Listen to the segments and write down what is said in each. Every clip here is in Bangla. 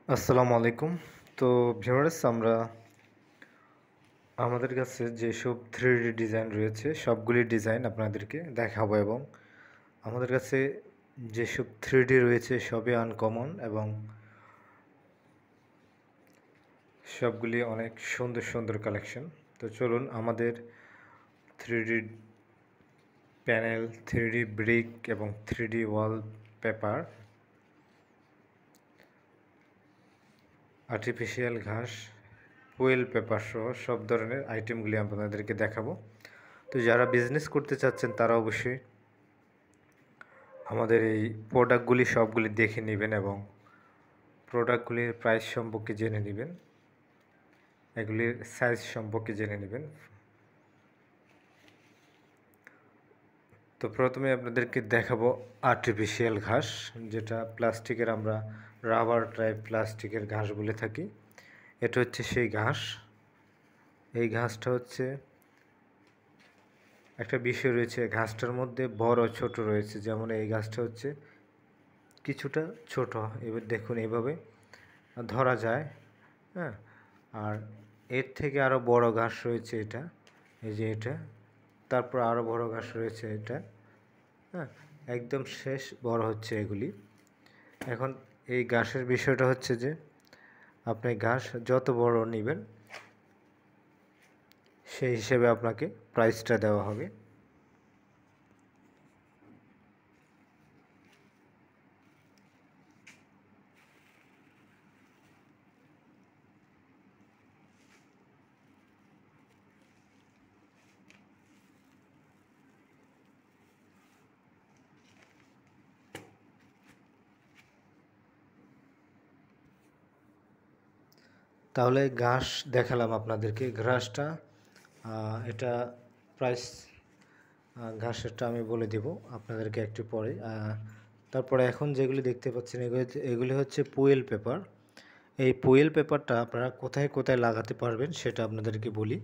আসসালামু আলাইকুম। তো ভিউয়ার্স, আমরা আমাদের কাছে যেসব 3D ডিজাইন রয়েছে সবগুলি ডিজাইন আপনাদেরকে দেখাবো এবং আমাদের কাছে যেসব 3D রয়েছে সবই আনকমন এবং সবগুলি অনেক সুন্দর সুন্দর কালেকশন। তো চলুন আমাদের 3D প্যানেল, 3D ব্রিক এবং 3D ওয়াল পেপার, আর্টিফিশিয়াল ঘাস, ফুয়েল পেপার সহ সব ধরনের আইটেমগুলি আপনাদেরকে দেখাবো। তো যারা বিজনেস করতে চাচ্ছেন তারা অবশ্যই আমাদের এই প্রোডাক্টগুলি সবগুলি দেখে নেবেন এবং প্রোডাক্টগুলির প্রাইস সম্পর্কে জেনে নেবেন, এগুলির সাইজ সম্পর্কে জেনে নেবেন। তো প্রথমে আপনাদেরকে দেখাবো আর্টিফিশিয়াল ঘাস, যেটা প্লাস্টিকের, আমরা রাবার টাইপ প্লাস্টিকের ঘাস বলে থাকি। এটা হচ্ছে সেই ঘাস। এই ঘাসটা হচ্ছে একটা বিষয় রয়েছে, ঘাসটার মধ্যে বড় ছোট রয়েছে। যেমন এই ঘাসটা হচ্ছে কিছুটা ছোট, এবার দেখুন এইভাবে ধরা যায়, হ্যাঁ। আর এর থেকে আরও বড় ঘাস রয়েছে এটা, এই যে এটা, তারপর আরও বড় ঘাস রয়েছে এটা, হ্যাঁ। একদম শেষ বড় হচ্ছে এগুলি। এখন এই ঘাসের বিষয়টা হচ্ছে যে আপনি ঘাস যত বড় নেবেন সেই হিসেবে আপনাকে প্রাইসটা দেওয়া হবে। তাহলে ঘাস দেখালাম আপনাদেরকে। ঘাসটা এটা প্রাইস, ঘাসেরটা আমি বলে দেব আপনাদেরকে একটু পরে। তারপরে এখন যেগুলি দেখতে পাচ্ছেন এগুলি হচ্ছে ফুয়েল পেপার। এই ফুয়েল পেপারটা আপনারা কোথায় কোথায় লাগাতে পারবেন সেটা আপনাদেরকে বলি।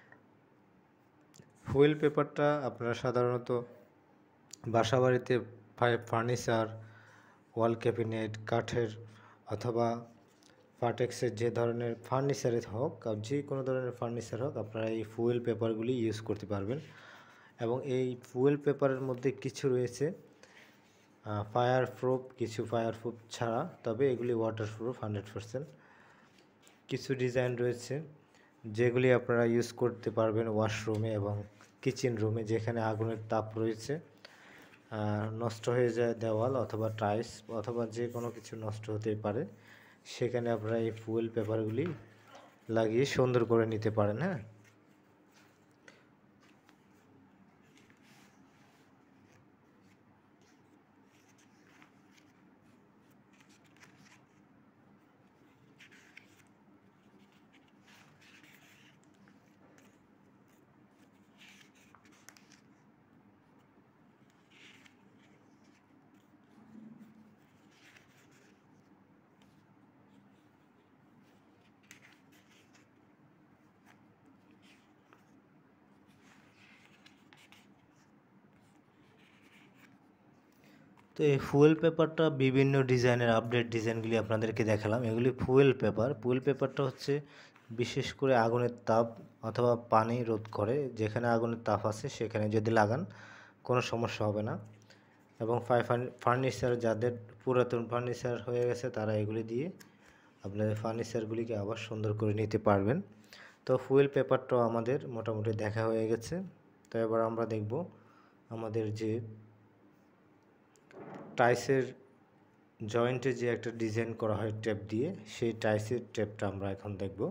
ফুয়েল পেপারটা আপনারা সাধারণত বাসাবাড়িতে ফার্নিচার, ওয়াল ক্যাবিনেট, কাঠের অথবা পার্টেক্সের যে ধরনের ফার্নিচারের হোক, যে কোনো ধরনের ফার্নিচার হোক, আপনারা এই ফুয়েল পেপারগুলি ইউজ করতে পারবেন। এবং এই ফুয়েল পেপারের মধ্যে কিছু রয়েছে ফায়ার প্রুফ, কিছু ফায়ার প্রুফ ছাড়া, তবে এগুলি ওয়াটার প্রুফ 100%। কিছু ডিজাইন রয়েছে যেগুলি আপনারা ইউজ করতে পারবেন ওয়াশরুমে এবং কিচেন রুমে, যেখানে আগুনের তাপ রয়েছে, নষ্ট হয়ে যায় দেওয়াল অথবা টাইলস অথবা যে কোনো কিছু নষ্ট হতেই পারে, সেখানে আপনারা এই ফুয়েল পেপারগুলি লাগিয়ে সুন্দর করে নিতে পারেন, হ্যাঁ। তো এই ফুয়েল পেপারটা বিভিন্ন ডিজাইনের, আপডেট ডিজাইনগুলি আপনাদেরকে দেখালাম। এগুলি ফুয়েল পেপার। ফুয়েল পেপারটা হচ্ছে বিশেষ করে আগুনের তাপ অথবা পানি রোধ করে। যেখানে আগুনের তাপ আছে সেখানে যদি লাগান কোনো সমস্যা হবে না। এবং ফার্নিচার, যাদের পুরাতন ফার্নিচার হয়ে গেছে তারা এগুলি দিয়ে আপনাদের ফার্নিচারগুলিকে আবার সুন্দর করে নিতে পারবেন। তো ফুয়েল পেপারটাও আমাদের মোটামুটি দেখা হয়ে গেছে। তো এবার আমরা দেখব আমাদের যে টাইসের জয়েন্টে যে একটা ডিজাইন করা হয় টেপ দিয়ে, সেই টাইসের টেপটা আমরা এখন দেখব।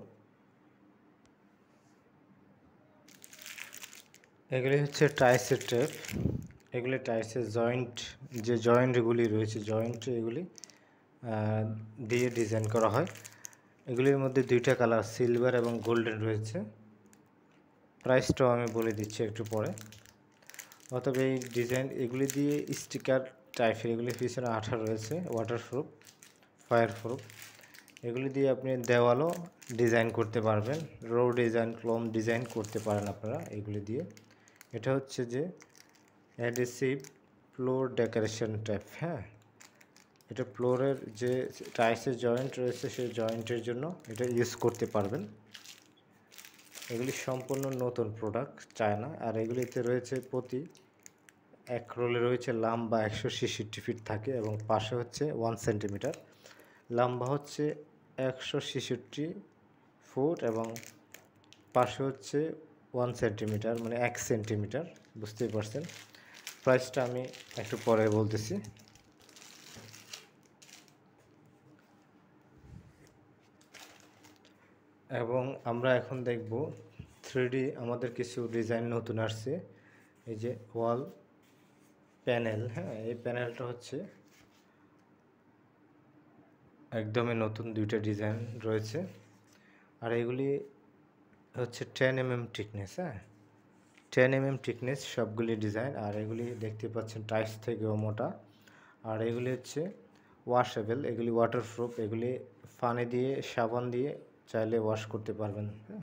এগুলি হচ্ছে টাইসের টেপ। এগুলি টাইসের জয়েন্ট, যে জয়েন্টগুলি রয়েছে, জয়েন্ট এগুলি দিয়ে ডিজাইন করা হয়। এগুলির মধ্যে দুইটা কালার, সিলভার এবং গোল্ডেন রয়েছে। প্রাইসটাও আমি বলে দিচ্ছি একটু পরে। অতএব এই ডিজাইন, এগুলি দিয়ে স্টিকার টাইপের, এগুলির পিছনে আঠা রয়েছে, ওয়াটারপ্রুফ, ফায়ার প্রুফ। এগুলি দিয়ে আপনি দেওয়ালও ডিজাইন করতে পারবেন, রো ডিজাইন, ক্লোম ডিজাইন করতে পারেন আপনারা এগুলি দিয়ে। এটা হচ্ছে যে অ্যাডহেসিভ ফ্লোর ডেকোরেশন টাইপ, হ্যাঁ। এটা ফ্লোরের যে টাইলসের জয়েন্ট রয়েছে সেই জয়েন্টের জন্য এটা ইউজ করতে পারবেন। এগুলি সম্পূর্ণ নতুন প্রোডাক্ট, চায়না। আর এগুলিতে রয়েছে প্রতি এক রোলে রয়েছে লম্বা 166 ফিট থাকে এবং পাশে হচ্ছে 1 সেন্টিমিটার, লম্বা হচ্ছে 166 ফুট এবং পাশে হচ্ছে 1 সেন্টিমিটার, মানে 1 সেন্টিমিটার, বুঝতেই পারছেন। প্রাইসটা আমি একটু পরে বলতেছি। এবং আমরা এখন দেখব 3D আমাদের কিছু ডিজাইন নতুন আসছে। এই যে ওয়াল প্যানেল, হ্যাঁ, এই প্যানেলটা হচ্ছে একদমই নতুন, দুইটা ডিজাইন রয়েছে। আর এগুলি হচ্ছে 10 mm থিকনেস, হ্যাঁ, 10 mm থিকনেস সবগুলি ডিজাইন। আর এগুলি দেখতে পাচ্ছেন টাইলস থেকেও মোটা। আর এগুলি হচ্ছে ওয়াশেবল, এগুলি ওয়াটারপ্রুফ, এগুলি পানি দিয়ে সাবান দিয়ে চাইলে ওয়াশ করতে পারবেন, হ্যাঁ।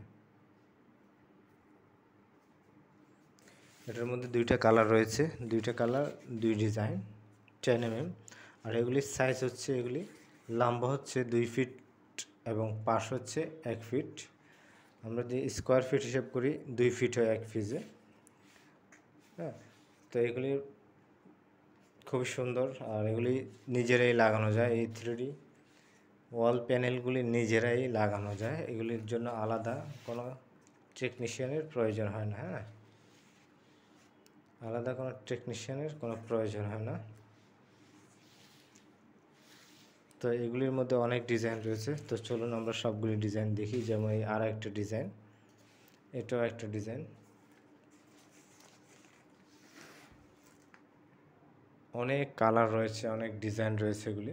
এটার মধ্যে দুইটা কালার রয়েছে, দুইটা কালার, দুই ডিজাইন, 10 mm। আর এগুলির সাইজ হচ্ছে, এগুলি লম্বা হচ্ছে 2 ফিট এবং পাশ হচ্ছে 1 ফিট। আমরা যে স্কোয়ার ফিট হিসাব করি 2 ফিট হয় 1 ফিটে, হ্যাঁ। তো এগুলি খুবই সুন্দর। আর এগুলি নিজেরাই লাগানো যায়, এই 3D ওয়াল প্যানেলগুলি নিজেরাই লাগানো যায়, এগুলির জন্য আলাদা কোনো টেকনিশিয়ানের প্রয়োজন হয় না, হ্যাঁ, আলাদা কোনো টেকনিশিয়ানের কোনো প্রয়োজন হয় না। তো এগুলির মধ্যে অনেক ডিজাইন রয়েছে, তো চলুন আমরা সবগুলি ডিজাইন দেখি। যেমন এই আর একটা ডিজাইন, এটাও একটা ডিজাইন, অনেক কালার রয়েছে, অনেক ডিজাইন রয়েছে এগুলি।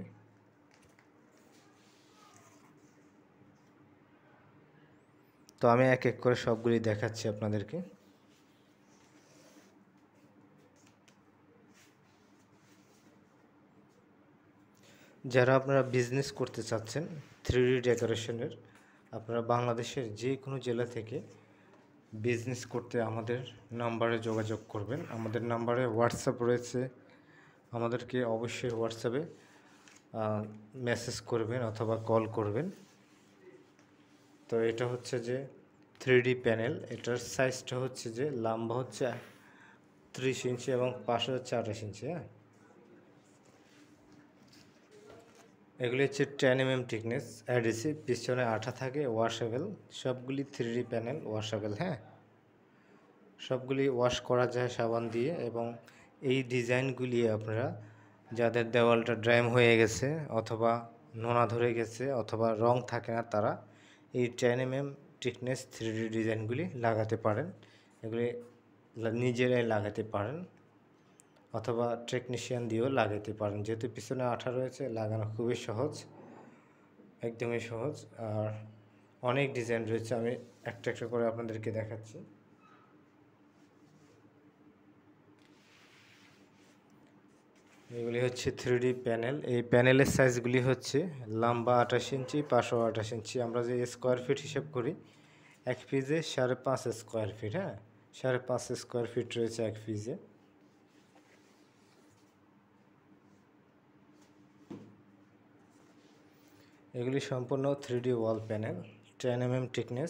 তো আমি এক এক করে সবগুলি দেখাচ্ছি আপনাদেরকে। যারা আপনারা বিজনেস করতে চাচ্ছেন 3D ডেকোরেশনের, আপনারা বাংলাদেশের যে কোনো জেলা থেকে বিজনেস করতে আমাদের নাম্বারে যোগাযোগ করবেন। আমাদের নাম্বারে হোয়াটসঅ্যাপ রয়েছে, আমাদেরকে অবশ্যই হোয়াটসঅ্যাপে মেসেজ করবেন অথবা কল করবেন। তো এটা হচ্ছে যে 3D প্যানেল, এটার সাইজটা হচ্ছে যে লম্বা হচ্ছে 30 ইঞ্চি এবং পাশে হচ্ছে 28 ইঞ্চি, হ্যাঁ। এগুলি হচ্ছে 10 mm থিকনেস, অ্যাডিসিভ, পিছনে আঠা থাকে, ওয়াশেবল, সবগুলি 3D প্যানেল ওয়াশেবল, হ্যাঁ, সবগুলি ওয়াশ করা যায় সাবান দিয়ে। এবং এই ডিজাইনগুলি আপনারা যাদের দেওয়ালটা ড্যাম হয়ে গেছে অথবা নোনা ধরে গেছে অথবা রং থাকে না, তারা এই 10 mm থিকনেস 3D ডিজাইনগুলি লাগাতে পারেন। এগুলি নিজেরাই লাগাতে পারেন অথবা টেকনিশিয়ান দিয়েও লাগাতে পারেন, যেহেতু পিছনে আঠা রয়েছে, লাগানো খুবই সহজ, একদমই সহজ। আর অনেক ডিজাইন রয়েছে, আমি একটা একটা করে আপনাদেরকে দেখাচ্ছি। এগুলি হচ্ছে 3D প্যানেল, এই প্যানেলের সাইজগুলি হচ্ছে লম্বা 28 ইঞ্চি, পাশও 28 ইঞ্চি। আমরা যে স্কোয়ার ফিট হিসাব করি, এক পিসে 5.5 স্কোয়ার ফিট, হ্যাঁ, 5.5 স্কোয়ার ফিট রয়েছে এক পিসে। এগুলি সম্পূর্ণ 3D ওয়াল প্যানেল, 10 mm থিকনেস।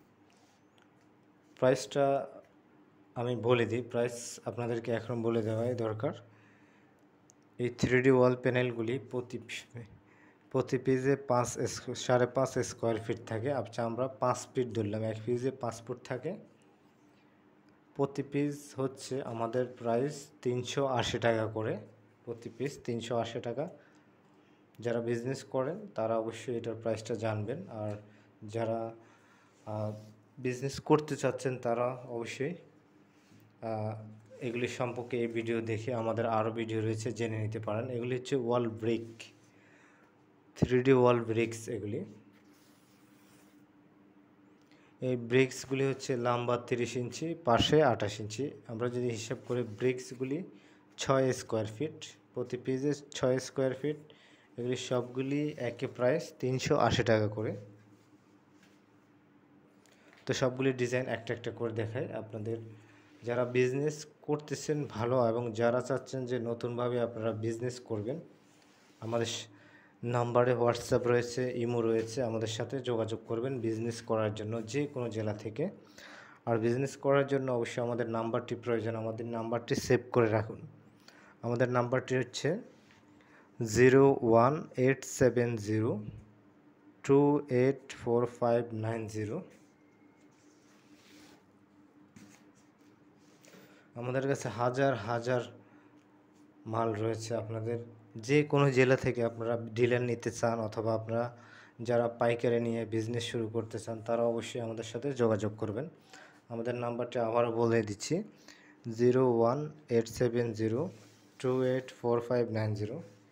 প্রাইসটা আমি বলে দিই, প্রাইস আপনাদেরকে এখন বলে দেওয়াই দরকার। এই 3D ওয়াল প্যানেলগুলি প্রতি পিসে 5.5 স্কোয়ার ফিট থাকে। আচ্ছা, আমরা 5 ফিট ধরলাম, এক পিসে 5 ফুট থাকে। প্রতি পিস হচ্ছে আমাদের প্রাইস 380 টাকা করে, প্রতি পিস 380 টাকা। যারা বিজনেস করেন তারা অবশ্যই এটার প্রাইসটা জানবেন। আর যারা বিজনেস করতে চাচ্ছেন তারা অবশ্যই এগুলি সম্পর্কে এই ভিডিও দেখে, আমাদের আরও ভিডিও রয়েছে, জেনে নিতে পারেন। এগুলি হচ্ছে ওয়াল ব্রিক, 3D ওয়াল ব্রিক্স। এগুলি, এই ব্রিক্সগুলি হচ্ছে লম্বা 30 ইঞ্চি, পাশে 28 ইঞ্চি। আমরা যদি হিসাব করি ব্রিক্সগুলি 6 স্কোয়ার ফিট, প্রতি পিসে 6 স্কোয়ার ফিট। এগুলি সবগুলি একই প্রাইস 380 টাকা করে। তো সবগুলি ডিজাইন একটা একটা করে দেখায় আপনাদের। যারা বিজনেস করতেছেন ভালো এবং যারা চাচ্ছেন যে নতুনভাবে আপনারা বিজনেস করবেন, আমাদের নাম্বারে হোয়াটসঅ্যাপ রয়েছে, ইমো রয়েছে, আমাদের সাথে যোগাযোগ করবেন বিজনেস করার জন্য যে কোনো জেলা থেকে। আর বিজনেস করার জন্য অবশ্যই আমাদের নাম্বারটি প্রয়োজন, আমাদের নাম্বারটি সেভ করে রাখুন। আমাদের নাম্বারটি হচ্ছে 01870284590। আমাদের কাছে হাজার হাজার মাল রয়েছে, আপনাদের যে কোনো জেলা থেকে আপনারা ডিলার নিতে চান অথবা আপনারা যারা পাইকারি নিয়ে বিজনেস শুরু করতে চান তারা অবশ্যই আমাদের সাথে যোগাযোগ করবেন। আমাদের নাম্বারটি আবারও বলে দিচ্ছি 01870284590।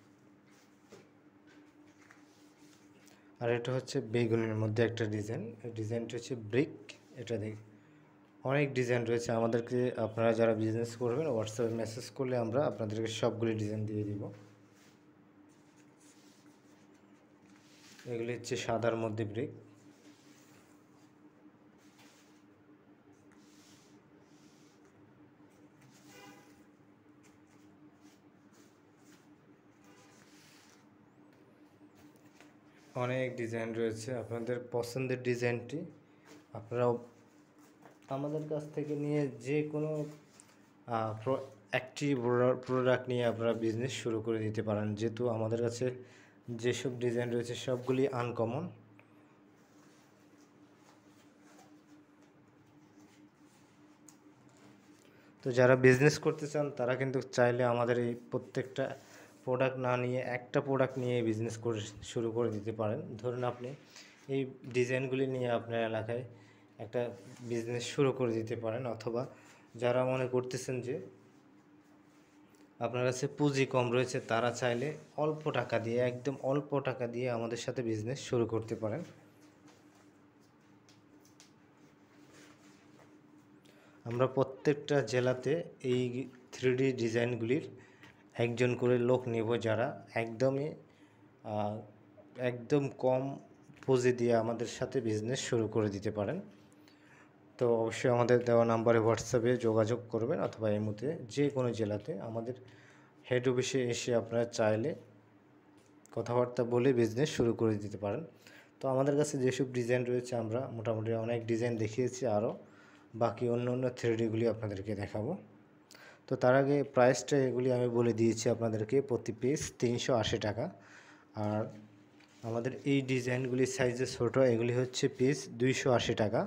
আর এটা হচ্ছে বেগুনের মধ্যে একটা ডিজাইন, এই ডিজাইনটা হচ্ছে ব্রিক। এটা দেখ অনেক ডিজাইন রয়েছে, আমাদেরকে আপনারা যারা বিজনেস করবেন হোয়াটসঅ্যাপে মেসেজ করলে আমরা আপনাদেরকে সবগুলি ডিজাইন দিয়ে দিব। এগুলি হচ্ছে সাদার মধ্যে ব্রিক। অনেক ডিজাইন রয়েছে, আপনাদের পছন্দের ডিজাইনটি আপনারা আমাদের কাছ থেকে নিয়ে যে কোনো একটি প্রোডাক্ট নিয়ে আপনারা বিজনেস শুরু করে দিতে পারেন, যেহেতু আমাদের কাছে যেসব ডিজাইন রয়েছে সবগুলি আনকমন। তো যারা বিজনেস করতে চান তারা কিন্তু চাইলে আমাদের এই প্রত্যেকটা প্রোডাক্ট না নিয়ে একটা প্রোডাক্ট নিয়ে বিজনেস করে শুরু করে দিতে পারেন। ধরুন আপনি এই ডিজাইনগুলি নিয়ে আপনার এলাকায় একটা বিজনেস শুরু করে দিতে পারেন, অথবা যারা মনে করতেছেন যে আপনার কাছে পুঁজি কম রয়েছে তারা চাইলে অল্প টাকা দিয়ে, একদম অল্প টাকা দিয়ে আমাদের সাথে বিজনেস শুরু করতে পারেন। আমরা প্রত্যেকটা জেলাতে এই 3D ডিজাইনগুলির একজন করে লোক নেব যারা একদম কম পুঁজি দিয়ে আমাদের সাথে বিজনেস শুরু করে দিতে পারেন। তো অবশ্যই আমাদের দেওয়া নাম্বারে হোয়াটসঅ্যাপে যোগাযোগ করবেন, অথবা এই মুহূর্তে যে কোনো জেলাতে আমাদের হেড অফিসে এসে আপনারা চাইলে কথাবার্তা বলে বিজনেস শুরু করে দিতে পারেন। তো আমাদের কাছে যেসব ডিজাইন রয়েছে আমরা মোটামুটি অনেক ডিজাইন দেখিয়েছি, আরও বাকি অন্য অন্য 3Dগুলি আপনাদেরকে দেখাবো। তো তার আগে প্রাইসটা এগুলি আমি বলে দিয়েছি আপনাদেরকে, প্রতি পিস 380 টাকা। আর আমাদের এই ডিজাইনগুলি সাইজে ছোট, এগুলি হচ্ছে পিস 280 টাকা,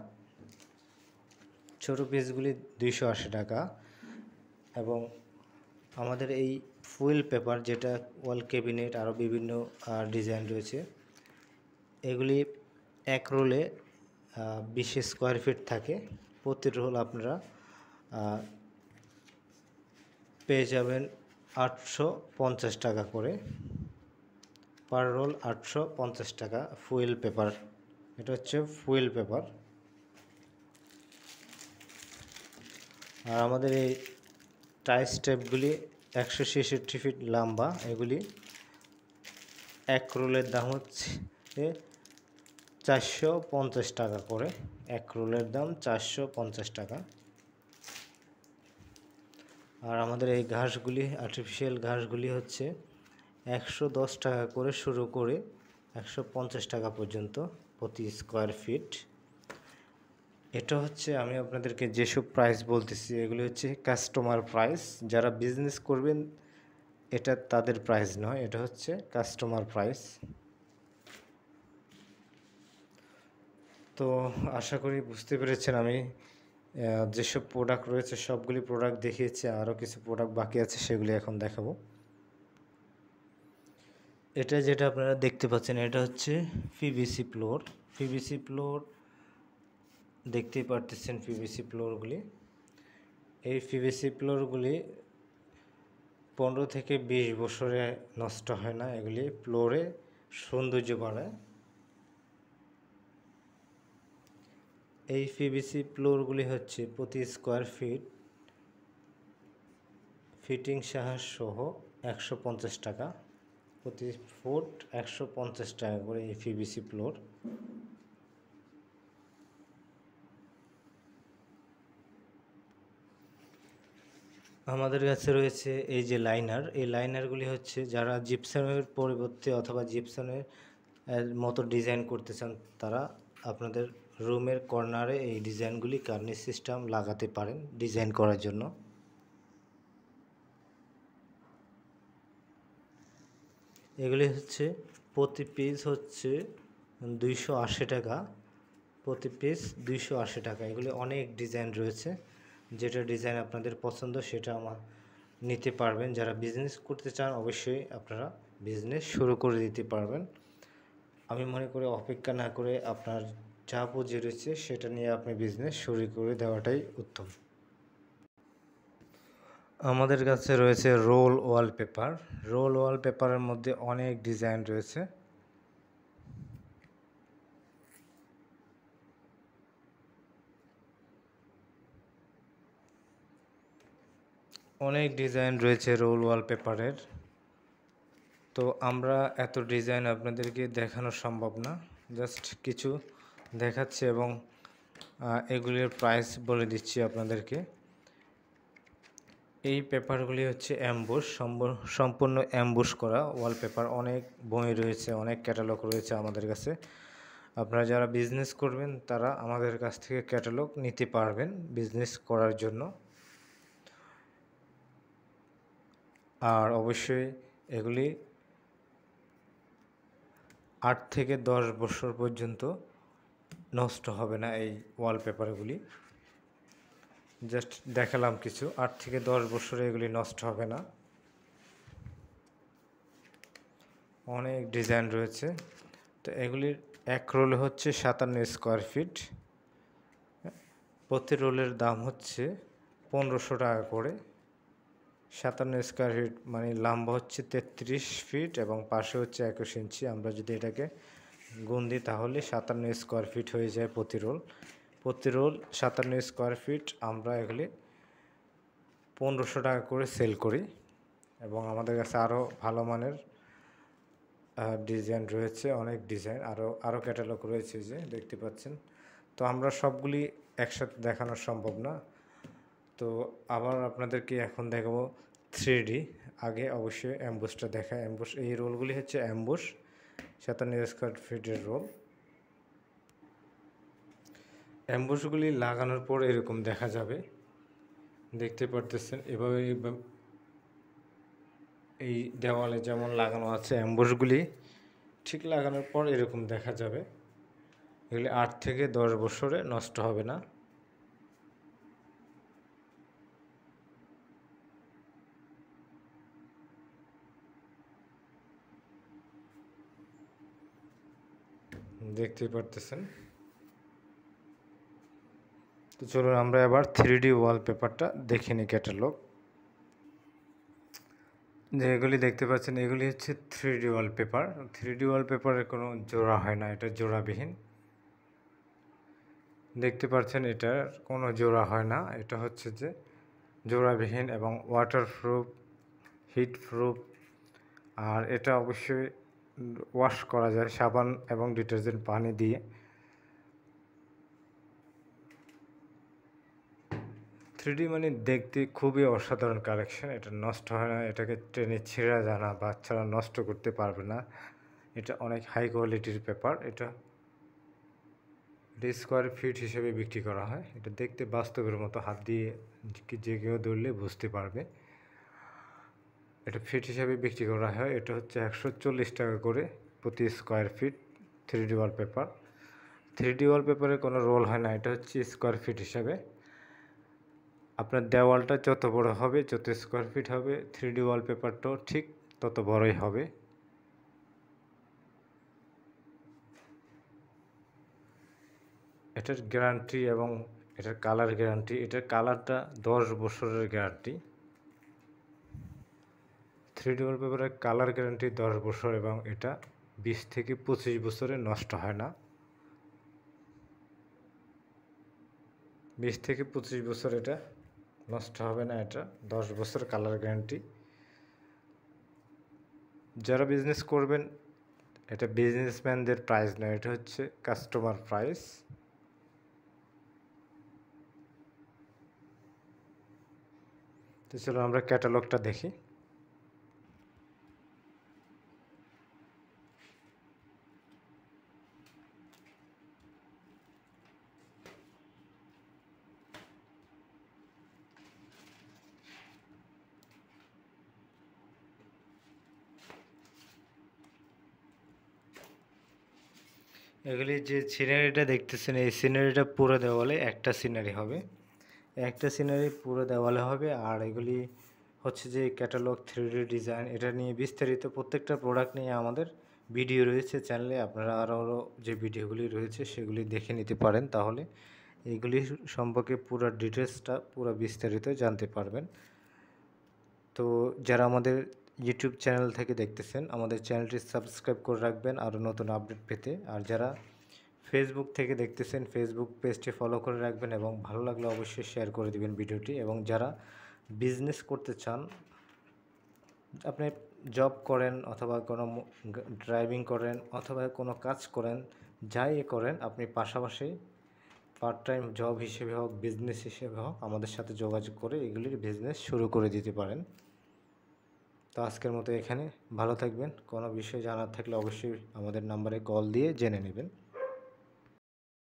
ছোটো পিসগুলি 280 টাকা। এবং আমাদের এই ফুয়েল পেপার, যেটা ওয়াল ক্যাবিনেট আরও বিভিন্ন ডিজাইন রয়েছে, এগুলি এক রোলে 20 স্কোয়ার ফিট থাকে। প্রতি রোল আপনারা পেয়ে যাবেন 850 টাকা করে, পার রোল 850 টাকা। ফুয়েল পেপার, এটা হচ্ছে ফুয়েল পেপার। আর আমাদের এই টাই স্টেপগুলি 166 ফিট লম্বা, এগুলি এক রোলের দাম হচ্ছে 450 টাকা করে, এক রোলের দাম 450 টাকা। আর আমাদের এই ঘাসগুলি, আর্টিফিশিয়াল ঘাসগুলি হচ্ছে 110 টাকা করে শুরু করে 150 টাকা পর্যন্ত প্রতি স্কোয়ার ফিট। এটা হচ্ছে আমি আপনাদেরকে যেসব প্রাইস বলতেছি এগুলি হচ্ছে কাস্টমার প্রাইস, যারা বিজনেস করবেন এটা তাদের প্রাইস নয়, এটা হচ্ছে কাস্টমার প্রাইস। তো আশা করি বুঝতে পেরেছেন, আমি যেসব প্রোডাক্ট রয়েছে সবগুলি প্রোডাক্ট দেখিয়েছি, আরও কিছু প্রোডাক্ট বাকি আছে সেগুলি এখন দেখাবো। এটা যেটা আপনারা দেখতে পাচ্ছেন এটা হচ্ছে পিভিসি ফ্লোর। পিভিসি ফ্লোর দেখতেই পারতেছেন, পিভিসি ফ্লোরগুলি, এই পিভিসি ফ্লোরগুলি 15 থেকে 20 বছরে নষ্ট হয় না, এগুলি ফ্লোরে সৌন্দর্য বাড়ায়। এই পিভিসি ফ্লোরগুলি হচ্ছে প্রতি স্কোয়ার ফিট ফিটিং সাহায্য সহ 150 টাকা, প্রতি ফুট 150 টাকা করে এই পিভিসি ফ্লোর। আমাদের কাছে রয়েছে এই যে লাইনার, এই লাইনারগুলি হচ্ছে যারা জিপসামের পরিবর্তে অথবা জিপসামের মতো ডিজাইন করতে চান তারা আপনাদের রুমের কর্নারে এই ডিজাইনগুলি কার্নিশ সিস্টেম লাগাতে পারেন ডিজাইন করার জন্য। এগুলি হচ্ছে প্রতি পিস হচ্ছে 280 টাকা, প্রতি পিস 280 টাকা। এগুলি অনেক ডিজাইন রয়েছে, যেটা ডিজাইন আপনাদের পছন্দ সেটা নিতে পারবেন। যারা বিজনেস করতে চান অবশ্যই আপনারা বিজনেস শুরু করে দিতে পারবেন। আমি মনে করি অপেক্ষা না করে আপনার যা পুঁজি রয়েছে সেটা নিয়ে আপনি বিজনেস শুরু করে দেওয়াটাই উত্তম। আমাদের কাছে রয়েছে রোল ওয়ালপেপার। রোল ওয়ালপেপারের মধ্যে অনেক ডিজাইন রয়েছে। অনেক ডিজাইন রয়েছে রোল ওয়ালপেপারের, তো আমরা এত ডিজাইন আপনাদেরকে দেখানো সম্ভব না, জাস্ট কিছু দেখাচ্ছি এবং এগুলির প্রাইস বলে দিচ্ছি আপনাদেরকে। এই পেপারগুলি হচ্ছে অ্যাম্বুশ, সম্পূর্ণ অ্যাম্বুশ করা ওয়ালপেপার। অনেক বই রয়েছে, অনেক ক্যাটালগ রয়েছে আমাদের কাছে। আপনারা যারা বিজনেস করবেন তারা আমাদের কাছ থেকে ক্যাটালগ নিতে পারবেন বিজনেস করার জন্য। আর অবশ্যই এগুলি 8 থেকে 10 বছর পর্যন্ত নষ্ট হবে না। এই ওয়ালপেপারগুলি জাস্ট দেখালাম কিছু, 8 থেকে 10 বছরে এগুলি নষ্ট হবে না। অনেক ডিজাইন রয়েছে, তো এগুলির এক রোল হচ্ছে 57 স্কোয়ার ফিট। প্রতি রোলের দাম হচ্ছে 1500 টাকা করে। 57 স্কোয়ার ফিট মানে লম্বা হচ্ছে 33 ফিট এবং পাশে হচ্ছে 21 ইঞ্চি। আমরা যদি এটাকে গুণ দিই তাহলে 57 স্কোয়ার ফিট হয়ে যায় প্রতি রোল। প্রতি রোল 57 স্কোয়ার ফিট আমরা এগুলি 1500 টাকা করে সেল করি। এবং আমাদের কাছে আরও ভালো মানের ডিজাইন রয়েছে, অনেক ডিজাইন, আরও ক্যাটালগ রয়েছে যে দেখতে পাচ্ছেন। তো আমরা সবগুলি একসাথে দেখানো সম্ভব না, তো আবার আপনাদেরকে এখন দেখাবো 3D। আগে অবশ্যই অ্যাম্বুশটা দেখায়। অ্যাম্বুশ, এই রোলগুলি হচ্ছে অ্যাম্বুশ 57 স্কোয়ার ফিটের রোল। অ্যাম্বুশগুলি লাগানোর পর এরকম দেখা যাবে, দেখতে পারতেছেন। এভাবে এই দেওয়ালে যেমন লাগানো আছে অ্যাম্বুশগুলি ঠিক লাগানোর পর এরকম দেখা যাবে। এগুলি 8 থেকে 10 বছরে নষ্ট হবে না। দেখতে পারতেছেন। তো চলুন আমরা এবার 3D ওয়ালপেপারটা দেখে নিই ক্যাটালগ। যে এগুলি দেখতে পাচ্ছেন এগুলি হচ্ছে 3D ওয়ালপেপার। 3D ওয়ালপেপারের কোনো জোড়া হয় না, এটা জোড়াবিহীন। দেখতে পাচ্ছেন এটার কোনো জোড়া হয় না, এটা হচ্ছে যে জোড়াবিহীন এবং ওয়াটারপ্রুফ, হিট প্রুফ। আর এটা অবশ্যই ওয়াশ করা যায় সাবান এবং ডিটারজেন্ট পানি দিয়ে। 3D মানে দেখতে খুবই অসাধারণ কালেকশন। এটা নষ্ট হয় না, এটাকে টেনে ছেঁড়া যায় না, বাচ্চারা নষ্ট করতে পারবে না। এটা অনেক হাই কোয়ালিটির পেপার। এটা স্কোয়ার ফিট হিসেবে বিক্রি করা হয়। এটা দেখতে বাস্তবের মতো, হাত দিয়ে যে কেউ ধরলে বুঝতে পারবে। এটা ফিট হিসেবে বিক্রি করা হয়। এটা হচ্ছে 140 টাকা করে প্রতি square feet 3D wallpaper. 3D ওয়ালপেপারে কোনো রোল হয় না, এটা হচ্ছে স্কোয়ার ফিট হিসাবে। আপনার দেওয়ালটা যত বড় হবে, যত স্কোয়ার ফিট হবে, 3D ওয়ালপেপারটাও ঠিক তত বড়ই হবে। এটার গ্যারান্টি এবং এটার কালার গ্যারান্টি, এটার কালারটা 10 বছরের গ্যারান্টি। 3D ওয়ালপেপারের কালার গ্যারান্টি 10 বছর এবং এটা 20 থেকে 25 বছরে নষ্ট হয় না। 20 থেকে 25 বছর এটা নষ্ট হবে না। এটা 10 বছর কালার গ্যারান্টি। যারা বিজনেস করবেন, এটা বিজনেসম্যানদের প্রাইস নয়, এটা হচ্ছে কাস্টমার প্রাইস। তো চলো আমরা ক্যাটালগটা দেখি। এগুলি যে সিনারিটা দেখতেছেন, এই সিনারিটা পুরো দেওয়ালে একটা সিনারি হবে, একটা সিনারি পুরো দেওয়ালে হবে। আর এগুলি হচ্ছে যে ক্যাটালগ, 3D ডিজাইন, এটা নিয়ে বিস্তারিত প্রত্যেকটা প্রোডাক্ট নিয়ে আমাদের ভিডিও রয়েছে চ্যানেলে। আপনারা আরও যে ভিডিওগুলি রয়েছে সেগুলি দেখে নিতে পারেন, তাহলে এইগুলি সম্পর্কে পুরো ডিটেলসটা পুরো বিস্তারিত জানতে পারবেন। তো যারা আমাদের ইউটিউব চ্যানেল থেকে দেখতেছেন, আমাদের চ্যানেলটি সাবস্ক্রাইব করে রাখবেন আরও নতুন আপডেট পেতে। আর যারা ফেসবুক থেকে দেখতেছেন, ফেসবুক পেজটি ফলো করে রাখবেন এবং ভালো লাগলে অবশ্যই শেয়ার করে দিবেন ভিডিওটি। এবং যারা বিজনেস করতে চান, আপনি জব করেন অথবা কোনো ড্রাইভিং করেন অথবা কোনো কাজ করেন, যাই করেন, আপনি পাশাপাশি পার্ট টাইম জব হিসেবে হোক, বিজনেস হিসেবে হোক, আমাদের সাথে যোগাযোগ করে এগুলির বিজনেস শুরু করে দিতে পারেন। তো আজকের মতো এখানে, ভালো থাকবেন। কোনো বিষয় জানার থাকলে অবশ্যই আমাদের নাম্বারে কল দিয়ে জেনে নেবেন।